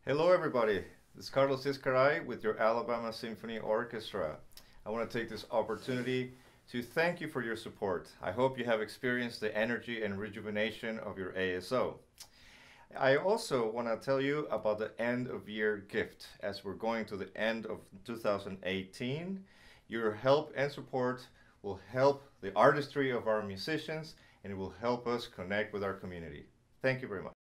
Hello everybody, this is Carlos Izcaray with your Alabama Symphony Orchestra. I want to take this opportunity to thank you for your support. I hope you have experienced the energy and rejuvenation of your ASO. I also want to tell you about the end of year gift. As we're going to the end of 2018, your help and support will help the artistry of our musicians and it will help us connect with our community. Thank you very much.